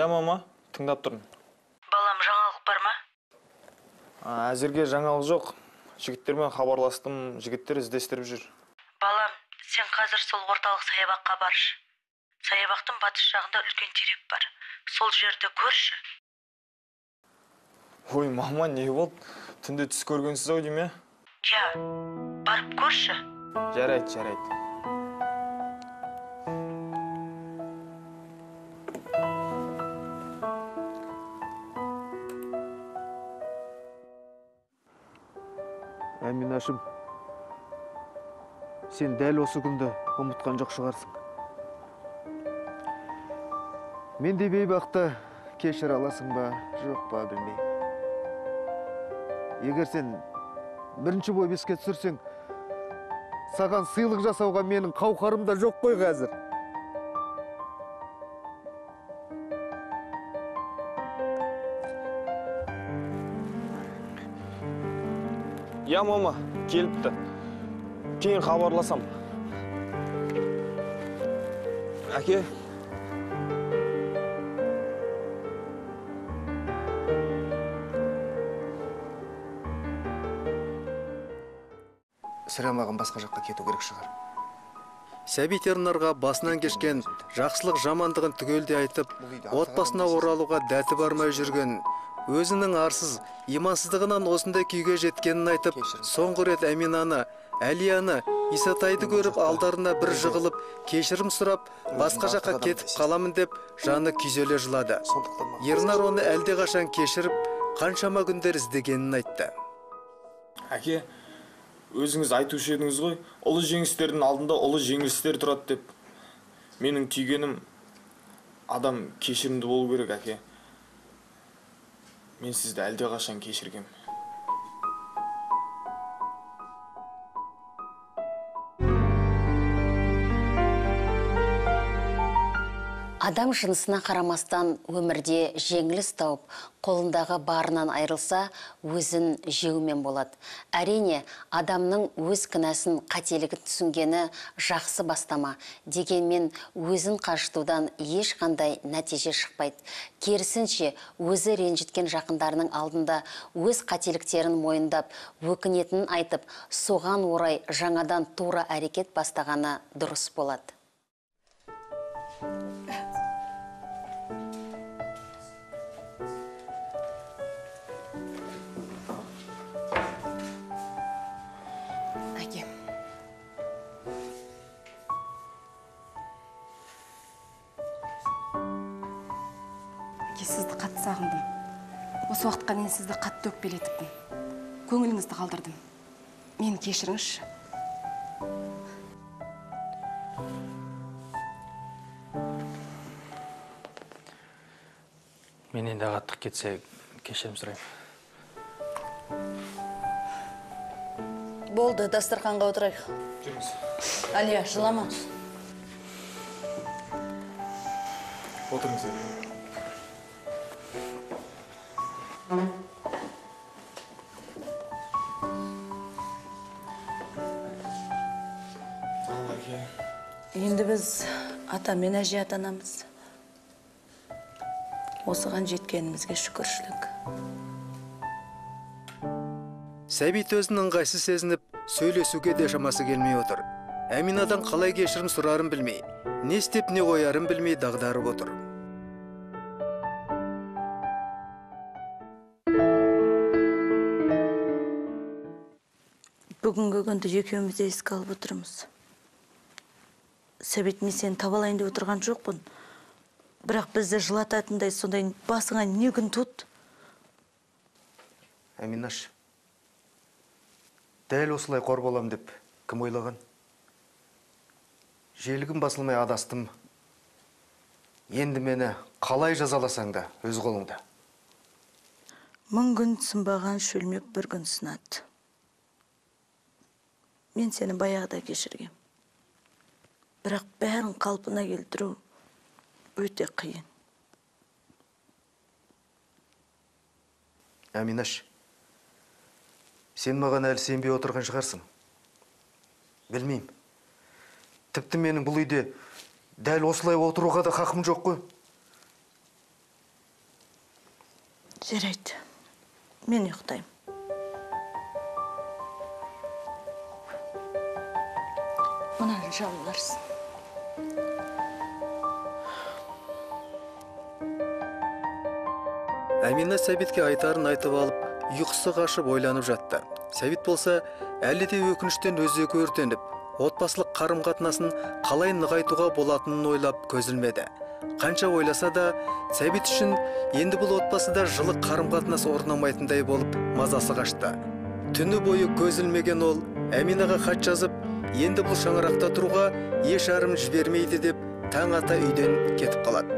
Я, мама, тыңдап тұрмын. Балам, жаңалық бар ма? Әзірге жаңалық жоқ. Жігіттермен хабарластым, жігіттер іздестіріп жүр. Балам, сен қазір сол орталық саябаққа баршы. Саябақтың батыс жағында үлкен терек бар. Сол жерді көрші. Ой, мама, не болды? Түнде түс көргенсіз ау дейме? Я, барып көрші. Жарайды, жарайды. Әминашым, сен дәл осы күнді ұмытқан жоқ шығарсың. Мен де бейбақты кешір аласың ба, жоқ па білмеймін. Егер сен бірінші бой беске түсірсең, саған сыйлық жасауға менің қауқарым да жоқ қой қазір. Я, мама, келіпті. Кейін хабарласам. Әке. Сірә маған басқа жаққа кету керек шығар. Сәбит Ернарға басынан кешкен жақсылық жамандығын түгелде айтып, отбасына оралуға дәті бармай жүрген, өзінің арсыз, имансыздығынан осындай күйге жеткенін айтып, соңғы рет Әминаны, Әлияны, Исатайды көріп алдарына бір жығылып, кешірім сұрап, басқа жаққа кетіп қаламын деп, жаны күйзеле жылады. Ернар оны әлдеқашан кешіріп, қаншама күндер іздегенін айтты. Әке, өзіңіз айтушы едіңіз ғой, ұлы жеңістердің алдында ұлы жеңілістер тұрады деп. Менің түйгенім, адам кешірімді болу керек, әке. Мен сізді әлдеқашан кешіргем. Адам жынысына қарамастан өмірде жеңіліс тауып, қолындағы барынан айрылса, өзін жеумен болады. Әрине, адамның өз кінәсін, қателігін түсінгені жақсы бастама. Дегенмен, өзін қажытудан ешқандай нәтиже шықпайды. Керісінше, өзі ренжіткен жақындарының алдында өз қателіктерін мойындап, өкінетінін айтып, соған орай жаңадан тура әрекет бастағаны дұрыс болады. Сізді қатты сағындым. Осы уақытқа дейін сізді қатты өкпелетіппін. Көңіліңізді қалдырдым. Мені кешіріңізші. Мен енді ағаттық кетсе, кешірім сұрайым. Болды, дастарханға отырайық. Жүріңіз. Әлия, жылама. Отырыңыз. Енді біз ата мен әже атанамыз. Осыған жеткенімізге шүкіршілік. Сәбит өзін ыңғайсыз сезініп, сөйлесуге де шамасы келмей отыр. Әминадан қалай кешірім сұрарын білмей, не істеп не қоярын білмей дағдарып отыр. Бүгінгі күнді екеуміз де еске алып отырмыз. Сәбит, мен сені таба алайын деп отырған жоқпын. Бірақ бізді жылататындай сондай басыңа не күн тұт? Әминаш, дәл осылай қор болам деп кім ойлаған? Желігім басылмай адастым. Енді мені қалай жазаласаң да өз қолыңда. Мың күн сынбаған шөлмек бір күн сынады. Мен сені баяғыда кешіргем. Бірақ бәрін қалпына келтіру өте қиын. Әминаш, сен маған әлі сенбей отырған шығарсың. Білмеймін. Тіпті менің бұл үйде дәл осылай отыруға да хақым жоқ қой. Жарайды. Мен ұйықтаймын. Мынаны жамыларсың. Әмина Сәбитке айтарын айтып алып, ұйқысы қашып ойланып жатты. Сәбит болса, әлі де өкініштен өзегі өртеніп, отбасылық қарым-қатынасын қалай нығайтуға болатынын ойлап көз ілмеді. Қанша ойласа да, Сәбит үшін енді бұл отбасыда жылы қарым-қатынас орнамайтындай болып мазасы қашты. Түні бойы көз ілмеген ол, Әминаға хат жазып, енді бұл шаңырақта тұруға еш арым жібермейді деп, таң ата үйден кетіп қалады.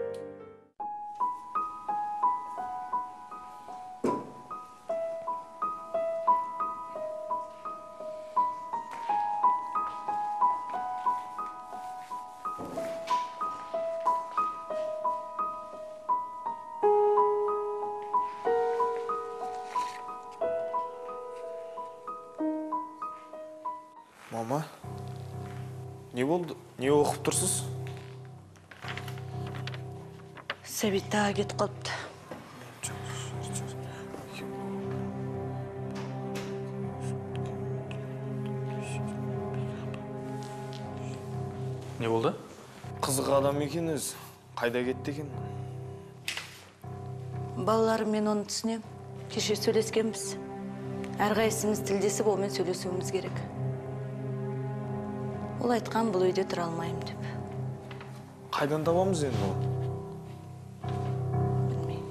Мама, не болды? Не оқып тұрсыз? Сәбит тағы кетіп қалыпты. Не болды? Қызық адам екен өзі. Қайда кетті екен? Балаларым мен оны түсінем. Кеше сөйлескенбіз. Әрқайсымыз тілдесіп олмен сөйлесуіміз керек. Ол айтқан бұл үйде тұра алмаймын деп. Қайдан табамыз енді ол? Білмеймін.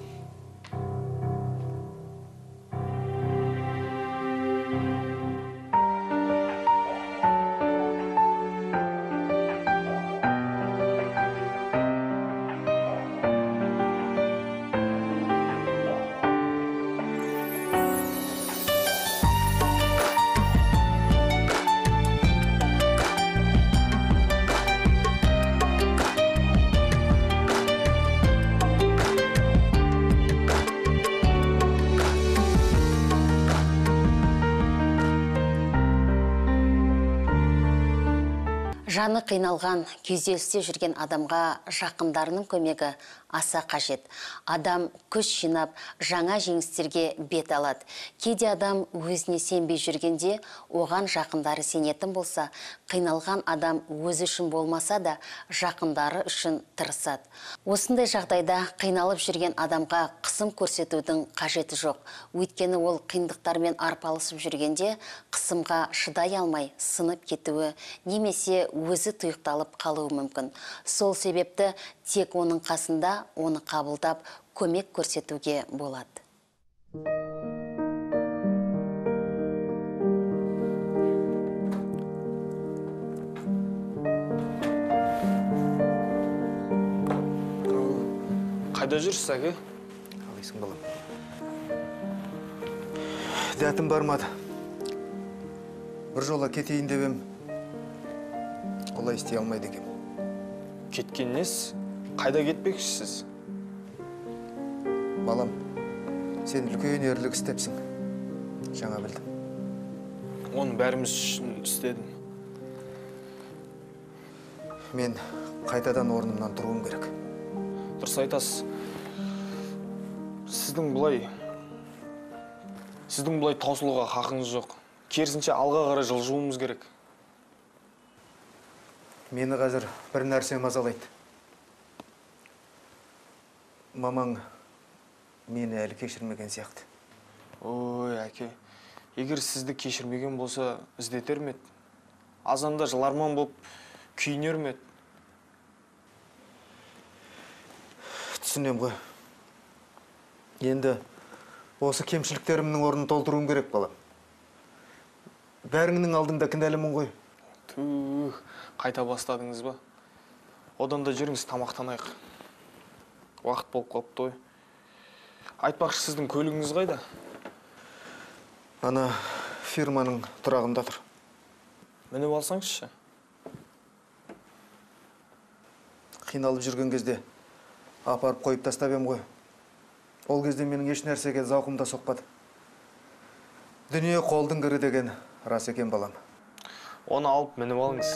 Жаны қиналған, күйзелісте жүрген адамға жақындарының көмегі аса қажет. Адам күш жинап, жаңа жеңістерге бет алады. Кейде адам өзіне сенбей жүргенде, оған жақындары сенетін болса, қиналған адам өзі үшін болмаса да, жақындары үшін тырысады. Осындай жағдайда қиналып жүрген адамға қысым көрсетудің қажеті жоқ. Өйткені ол қиындықтармен арпалысып жүргенде, қысымға шыдай алмай сынып кетуі, немесе өзі тұйықталып қалуы мүмкін. Сол себепті тек оның қасында оны қабылдап, көмек көрсетуге болады. Қайда жүрсіз, әке? Қалайсың, балам? Дәтім бармады. Бір жола кетейін деп ем, олай істей алмайды екем. Кеткен несі? Қайда кетпекшісіз? Балам, сен үлкен ерлік істепсің. Жаңа білдім. Оны бәріміз үшін істедім. Мен қайтадан орнымнан тұруым керек. Дұрыс айтасыз. Сіздің бұлай таусылуға хақыңыз жоқ. Керісінше алға қарай жылжуымыз керек. Мені қазір бір нәрсе мазалайды. Мамаң мені әлі кешірмеген сияқты. Ой, әке, егер сізді кешірмеген болса, іздетер ме еді? Азанда жыларман болып күйінер ме еді? Түсінем ғой. Енді осы кемшіліктерімнің орнын толтыруым керек, балам. Бәріңнің алдында кінәлімін ғой. Түх, қайта бастадыңыз ба? Одан да жүріңіз, тамақтанайық. Уақыт болып қалыпты ғой. Айтпақшы, сіздің көлігіңіз қайда? Ана фирманың тұрағында тұр. Мініп алсаңызшы. Қиналып жүрген кезде апарып қойып тастап ем ғой. Ол кезде менің еш нәрсеге зауқым да соқпады. Дүние қолдың кірі деген рас екен, балам. Оны алып мініп алыңыз.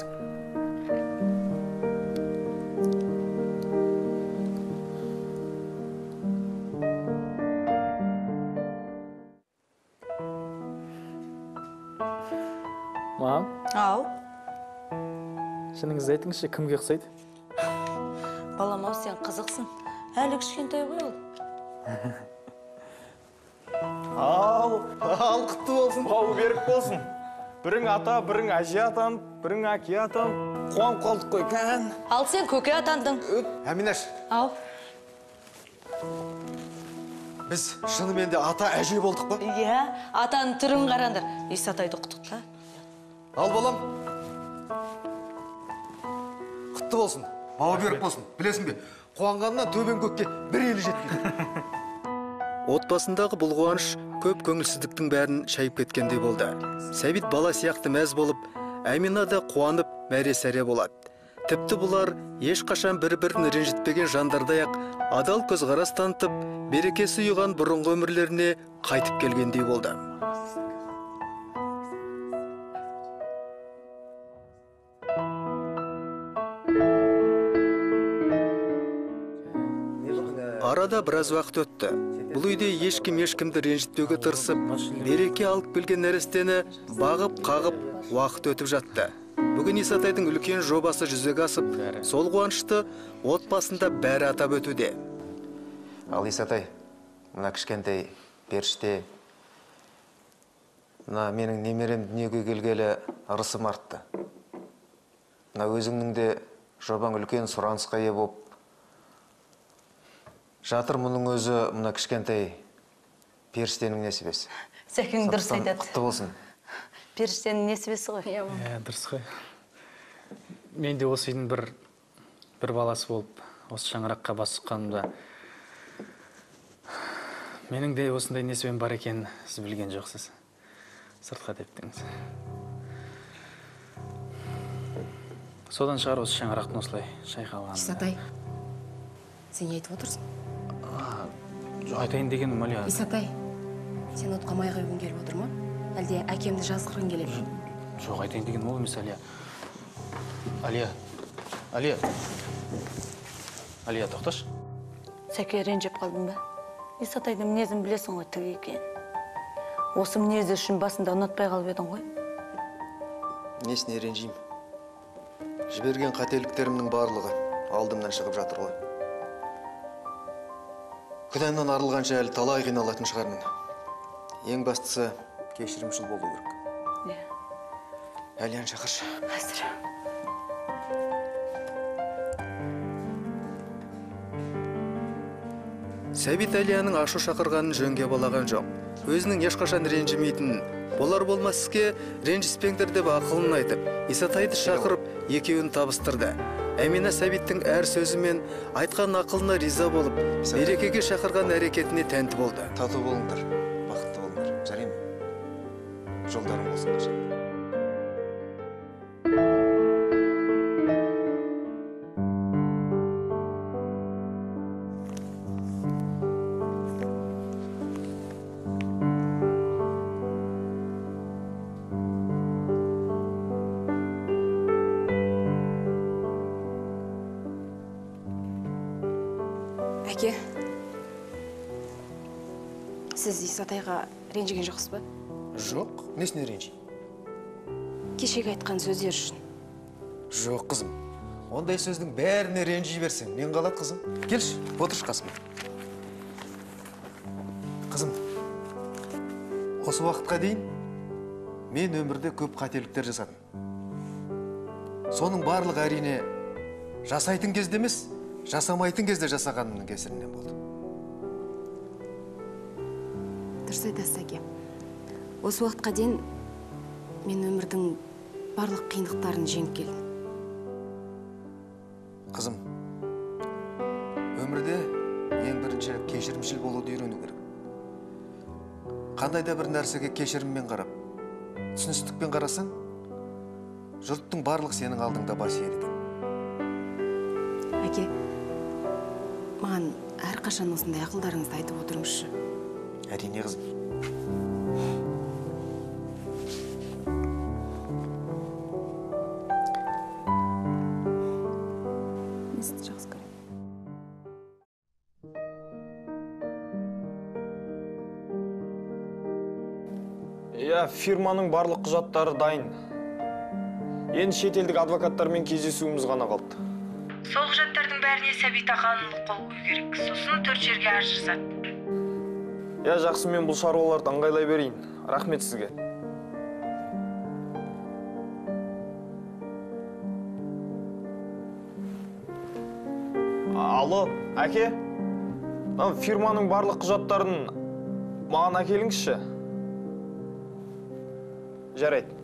Мам, Ау, шыныңызды айтыңызшы, кімге ұқсайды? балам ау, сен қызықсың. Әлі кішкентай ғой ол. Ал құтты болсын. Бау берік болсын. Бірің ата, бірің әже атанып, бірің әке атанып. Қуанып қалдық қой, кән. Ал сен көке атандың. Әминаш, Ау, біз шынымен де ата әже болдық па? иә, атаның түрін қараңдар. Исатайды құттықта. Ал балам. Құтты болсын. Бауы берік болсын. Білесің бе? Қуанғаннан төбен көкке бір елі жетпейді. Отбасындағы бұл қуаныш көп көңілсіздіктің бәрін шайып кеткендей болды. Сәбит бала сияқты мәз болып, Әмина да қуанып мәре-сәре болады. Тіпті бұлар ешқашан бір-бірін ренжітпеген жандардай-ақ адал көзқарас танытып, берекесі ұйыған бұрынғы өмірлеріне қайтып келгендей болды. Арада біраз уақыт өтті. Бұл үйде ешкім ешкімді ренжітпеуге тырысып, береке алып келген нәрестені бағып-қағып уақыт өтіп жатты. Бүгін Исатайдың үлкен жобасы жүзеге асып, сол қуанышты отбасында бәрі атап өтуде. Ал Исатай, мына кішкентай періште, мына менің немерем дүниеге келгелі ырысым артты. Мына өзіңнің де жобаң үлкен сұранысқа ие болып жатыр, мұның өзі мына кішкентай періштенің несібесі. Сәкең дұрыс айтады. Құтты болсын. Періштенің несібесі ғой. Дұрыс қой. Мен де осы үйдің бір баласы болып, осы шаңыраққа бас сұққанымда, менің де осындай несібем бар екенін сіз білген жоқсыз. Сыртқа тептіңіз. Содан шығар осы шаңырақтың осылай шайқалғаны. Исатай, сен не айтып отырсың? Жоқ, айтайын дегенім, Алия. Исатай, сен отқа май құйғың келіп отыр ма? Әлде әкемді жазғырғың келеді ме? Жоқ, айтайын деген ол емес, Алия. Алия, тоқташы. Сәке, ренжіп қалдың ба? Исатайдың мінезін білесің ғой, тік екен. Осы мінезі үшін басында ұнатпай қалып едің ғой. Несіне ренжеймін? Жіберген қателіктерімнің барлығы алдымнан шығып жатыр ғой. Күнәмнан арылғанша әлі талай қиналатын шығармын. Ең бастысы кешірімшіл болу керек. Әлиян шақыршы. Қазір. Сәбит Әлияның ашу шақырғанын жөнге балаған жоқ. Өзінің ешқашан ренжімейтінін, болар болмас іске ренжіспеңдер деп ақылын айтып, Исатайды шақырып, екеуін табыстырды. Әмина Сәбиттің әр сөзі мен айтқан ақылына риза болып, берекеге шақырған әрекетіне тәнті болды. Тату болыңдар, бақытты болыңдар. Жарай ма? Жолдарың болсын. Әке, сіз Исатайға ренжіген жоқсыз ба? Жоқ, несіне ренжи? Кешегі айтқан сөздер үшін. Жоқ, қызым. Ондай сөздің бәріне ренжи берсең, мен қалады, қызым. Келші, отырш қасыма. Қызым, осы уақытқа дейін мен өмірде көп қателіктер жасадым. Соның барлық әрине жасайтын кезде емес, жасамайтын кезде жасағанымның кесірінен болды. Дұрыс айтасыз, әке. Осы уақытқа дейін мен өмірдің барлық қиындықтарын жеңіп келдім. Қызым, өмірде ең бірінші кешірімшіл болуды үйрену керек. Қандай да бір нәрсеге кешіріммен қарап, түсіністікпен қарасаң, жұрттың барлық сенің алдыңда бас иеді. Әке, маған әрқашан осындай ақылдарыңызды айтып отырыңызшы. Әрине, қызым. Мен сізді жақсы көремін. Фирманың барлық құжаттары дайын. Енді шетелдік адвокаттармен кездесуіміз ғана қалды. Сол құжаттардың бәріне Сәбита ханым қол қою керек. Сосын 4 жерге арыз жазады. Я жақсы, мен бұл шаруаларды ыңғайлай берейін. Рахмет сізге. Алло, әке? Фирманың барлық құжаттарын маған әкеліңізші. Жарайды.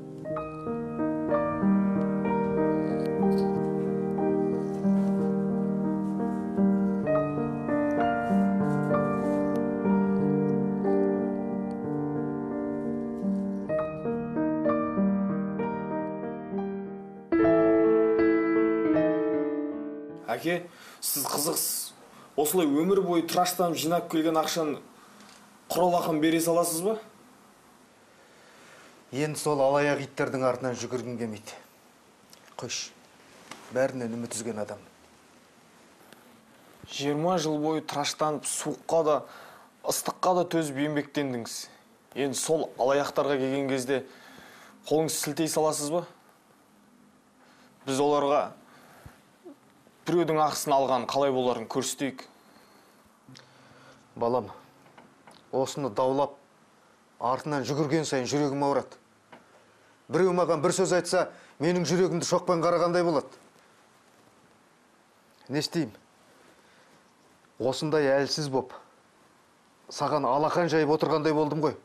Әке, сіз қызықсыз. Осылай өмір бойы тыраштанып жинап келген ақшаны құралақан бере саласыз ба? Енді сол алаяқ иттердің артынан жүгіргім келмейді. Қойш, бәрінен үміт үзген адам. 20 жыл бойы тыраштанып, суыққа да, ыстыққа да төзіп еңбектендіңіз. Енді сол алаяқтарға келген кезде қолыңыз сілтей саласыз ба? Біз оларға біреудің ақысын алған қалай боларын көрсетейік. Балам, осыны даулап, артынан жүгірген сайын жүрегім ауырады. Біреу маған бір сөз айтса, менің жүрегімді шоқпен қарағандай болады. Не істеймін? Осындай әлсіз боп, саған алақан жайып отырғандай болдым ғой.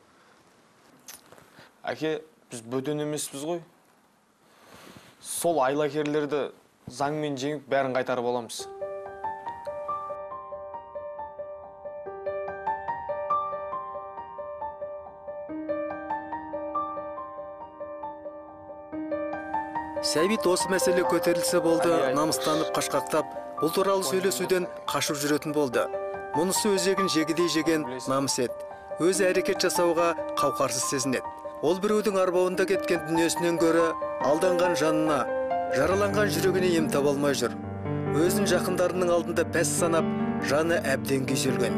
Әке, біз бөтен емеспіз ғой. Сол айлакерлерді заңмен жеңіп бәрін қайтарып аламыз. Сәбит осы мәселе көтерілсе болды, намыстанып қашқақтап, бұл туралы сөйлесуден қашып жүретін болды. Мұнысы өзегін жегідей жеген намыс ет. Өз әрекет жасауға қауқарсыз сезінеді. Ол біреудің арбауында кеткен дүниесінен гөрі алданған жанына, жараланған жүрегіне ем таба алмай жүр. Өзін жақындарының алдында пәс санап, жаны әбден күйзелген.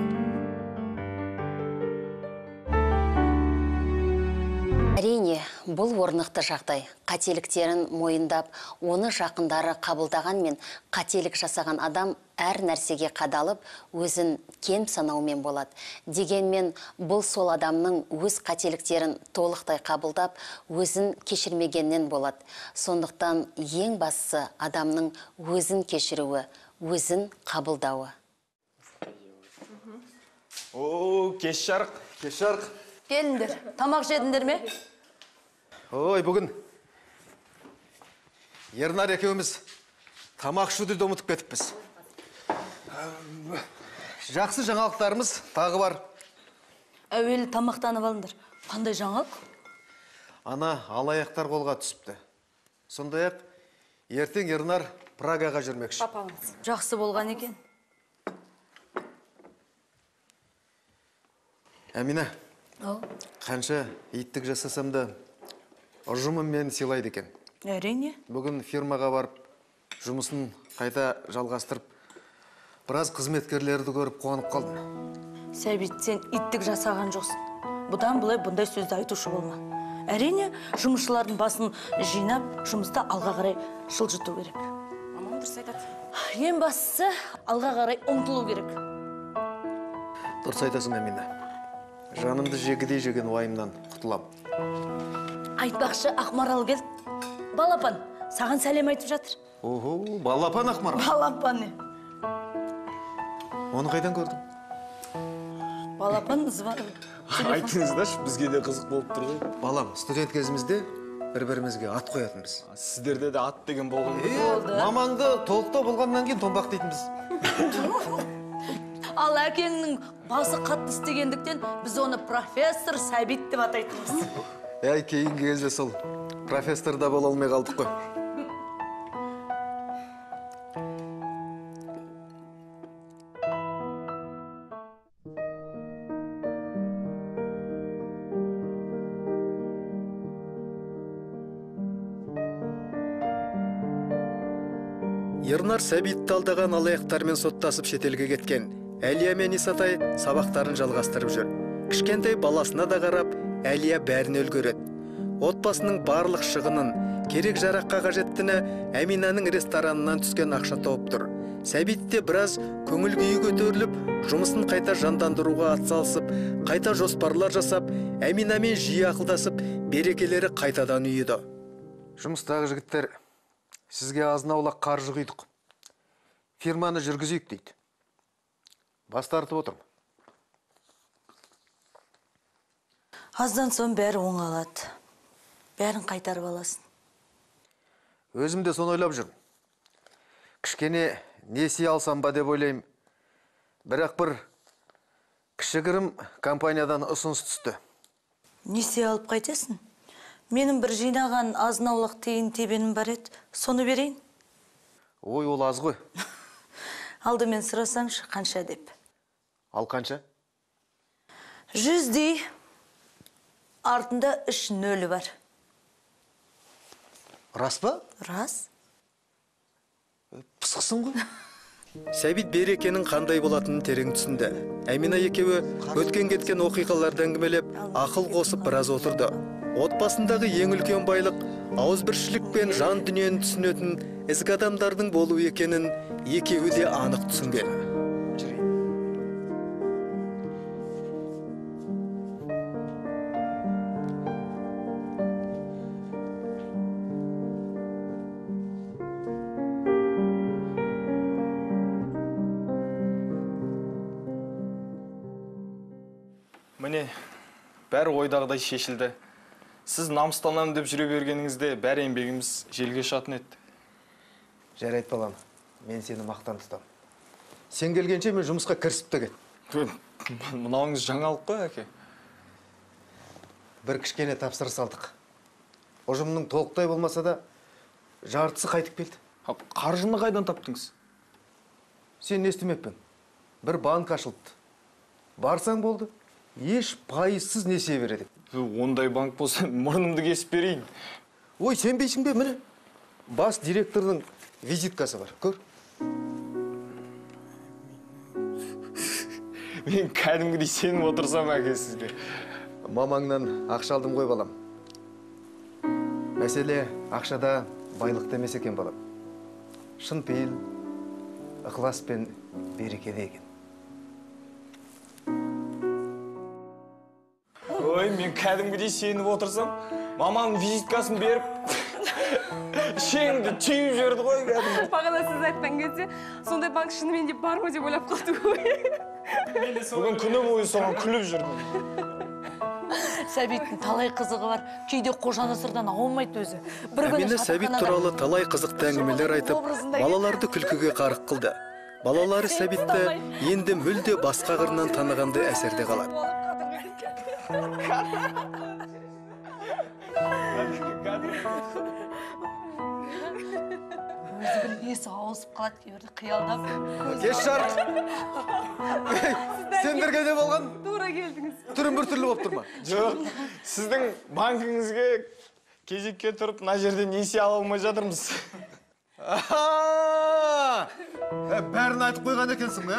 Әрине, бұл орнықты жағдай. Қателіктерін мойындап, оны жақындары қабылдағанмен, қателік жасаған адам әр нәрсеге қадалып, өзін кем санаумен болады. Дегенмен, бұл сол адамның өз қателіктерін толықтай қабылдап, өзін кешірмегеннен болады. Сондықтан ең бастысы адамның өзін кешіруі, өзін қабылдауы. Кеш жарық. Кеш жарық. Келіндер, тамақ жедіңдер ме? Ой, бүгін Ернар екеуміз тамақ ішуді ұмытып кетіппіз. Жақсы жаңалықтарымыз тағы бар. Әуелі тамақтанып алыңдар. Қандай жаңалық? Ана алаяқтар қолға түсіпті. Сондай-ақ ертең Ернар Прагаға жүрмекші. Папамыз жақсы болған екен. Әмина, Ау, қанша иттік жасасам да ұжымым мені сыйлайды екен. әрине. Бүгін фирмаға барып, жұмысын қайта жалғастырып, біраз қызметкерлерді көріп қуанып қалдым. Сәбит, сен иттік жасаған жоқсың. Бұдан бұлай бұндай сөзді айтушы болма. Әрине, жұмысшылардың басын жинап, жұмысты алға қарай жылжыту керек. Мамам дұрыс айтады. Ең бастысы алға қарай ұмтылу керек. Дұрыс айтасың, Әмина. Жанымды жегідей жеген уайымнан құтылам. Айтпақшы Ақмарал кел. Балапан, саған сәлем айтып жатыр. Охо, Балапан Ақмарал. Балапан не? Оны қайдан көрдің? Балапан звар. Айтыңыздашы, бізге де қызық болып тұр ғой. Балам, студент кезімізде бір-бірімізге ат қоятынбыз. Сіздерде де ат деген болған. Мамаңды толықта болғаннан кейін томбақ дейтінбіз. Ал әкеңнің басы қатты істегендіктен біз оны профессор Сәбит деп атайтынбыз. Кейінгі кезде сол профессор да бола алмай қалдық қой. Ернар Сәбитті алдаған алаяқтармен соттасып шетелге кеткен. Әлия мен Исатай сабақтарын жалғастырып жүр. Кішкентай баласына да қарап, Әлия бәрін үлгереді. Отбасының барлық шығынын, керек жараққа қажеттіні Әминаның ресторанынан түскен ақша тауып тұр. Сәбит те біраз көңіл күйі көтеріліп, жұмысын қайта жандандыруға атсалысып, қайта жоспарлар жасап, Әминамен жиі ақылдасып, берекелері қайтадан үйеді. Жұмыстағы жігіттер сізге азын-аулақ қаржы құйдық. Фирманы жүргізейік дейді. Бас тартып отырмын. Аздан соң бәрі оңалады. Бәрін қайтарып аласың. Өзім де соны ойлап жүрмін. Кішкене несие алсам ба деп ойлаймын. Бірақ бір кішігірім компаниядан ұсыныс түсті. Несие алып қайтесің? Менің бір жинаған азын-аулақ тиын тебенім бар еді. Соны берейін. Ой, ол аз ғой. Алдымен сұрасаңшы, қанша деп. Ал қанша? 100 артында 3 нөлі бар. Рас па? Рас. Пысықсың ғой. Сәбит берекенің қандай болатынын терең түсінді. Әмина екеуі өткен кеткен оқиғаларды әңгімелеп, ақыл қосып біраз отырды. Отбасындағы ең үлкен байлық ауызбіршілік пен жан дүниені түсінетін ізгі адамдардың болу екенін екеуі де анық түсінген. Міне, бәрі ойдағыдай шешілді. Сіз намыстанамын деп жүре бергеніңізде бәрі еңбегіміз желге шатын еді. Жарайды балам, мен сені мақтан тұтам. Сен келгенше мен жұмысқа кірісіп те кет. Мынауыңыз жаңалық қой, әке. Бір кішкене тапсырыс алдық. Ұжымның толықтай болмаса да жартысы қайтып келді. Қаржыны қайдан таптыңыз? Сен не естімеппін? Бір банк ашылыпты. Барсаң болды, еш пайызсыз несие береді. Ондай банк болса, мұрнымды кесіп берейін. Ой, сенбейсің бе, міне? Бас директорның визиткасы бар, көр. Мен кәдімгідей сеніп отырсам, әке, сізге. Мамаңнан ақша алдым ғой, балам. Мәселе ақшада байлықта емес екен, балам. Шын пейіл, ықылас пен берекеде екен. Ой, мен кәдімгідей сеніп отырсам, маманың визиткасын беріп, шеңді түйіп жерді ғой, кәдімгі. Бағана сіз айтқан кезде, сондай банк шынымен де бар ма деп ойлап қалды ғой. Бүгін күні бойы соған күліп жүрдім. Сәбиттің талай қызығы бар. Кейде қожанасырдан ауылмайды өзі. Әмина Сәбит туралы талай қызықты әңгімелер айтып, балаларды күлкіге қарық қылды. Балалары Сәбитті енді мүлде басқа қырынан танығандай әсерде қалады. Өзі бір есі ауысып қалады кейбірді қиялдап. Еш жарқ! Сендерге де болған? Тура келдіңіз. Түрін бір түрлі болып тұрма? Жоқ, сіздің банкіңізге кезекке тұрып, мына жерде несие ала алмай жатырмыз. Бәрін айтып қойған екенсің,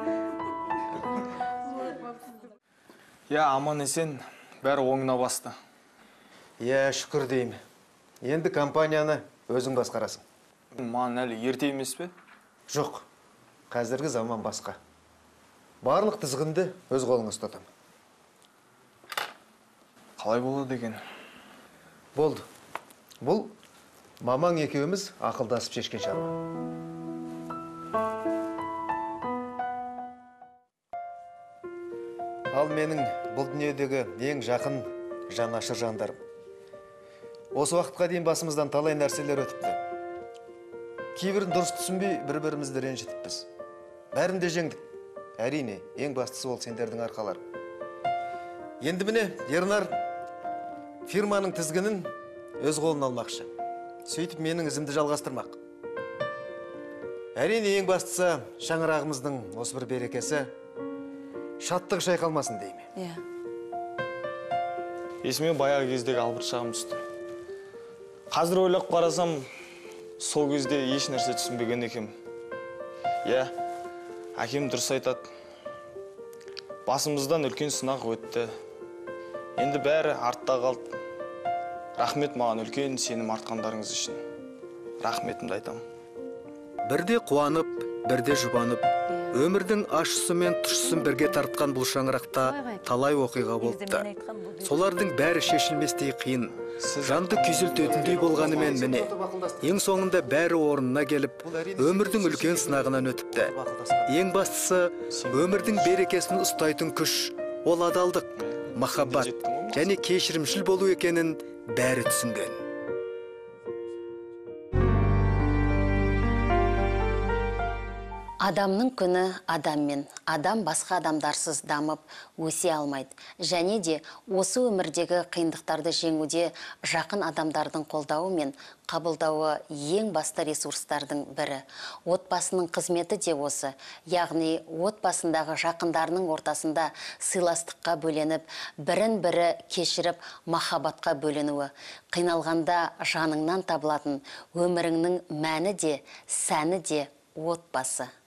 Я, аман есен, бәрі оңына басты. Я, шүкір деймін. Енді компанияны өзің басқарасың. Маған әлі ерте емес пе? Жоқ, қазіргі заман басқа. Барлық тізгінді өз қолыңыз ұстатам. Қалай болады екен? Болды. Бұл мамаң екеуіміз ақылдасып шешкен шаруа. Ал менің бұл дүниедегі ең жақын жанашыр жандарым. Осы уақытқа дейін басымыздан талай нәрселер өтіпті. Кейбірін дұрыс түсінбей бір-бірімізді ренжітіппіз. Бәрін де жеңдік. Әрине, ең бастысы ол сендердің арқаларың. Енді міне, Ернар фирманың тізгінін өз қолын алмақшы. Сөйтіп менің ізімді жалғастырмақ. Әрине, ең бастысы шаңырағымыздың осы бір берекесі шаттық шайқалмасын деймін. Есіме баяғы кездегі албырт шағым түсті. Қазір ойлап қарасам, сол кезде еш нәрсе түсінбеген екем. Әкем дұрыс айтады. Басымыздан үлкен сынақ өтті. Енді бәрі артта қалды. Рахмет маған үлкен сенім артқандарыңыз үшін. Рахметімді айтамын. Бірде қуанып, бірде жұбанып, өмірдің ащысы мен тұщысын бірге тартқан бұл шаңырақта талай оқиға болыпты. Солардың бәрі шешілместей қиын, жанды күйзелтетіндей болғанымен міне, ең соңында бәрі орнына келіп, өмірдің үлкен сынағынан өтіпті. Ең бастысы, өмірдің берекесін ұстайтын күш, ол адалдық, махаббат және кешірімшіл болу екенін бәрі түсінген. Адамның күні адаммен, адам басқа адамдарсыз дамып өсе алмайды. Және де осы өмірдегі қиындықтарды жеңуде жақын адамдардың қолдауы мен қабылдауы ең басты ресурстардың бірі. Отбасының қызметі де осы. Яғни отбасындағы жақындарының ортасында сыйластыққа бөленіп, бірін-бірі кешіріп, махаббатқа бөленуі. Қиналғанда жаныңнан табылатын өміріңнің мәні де, сәні де отбасы.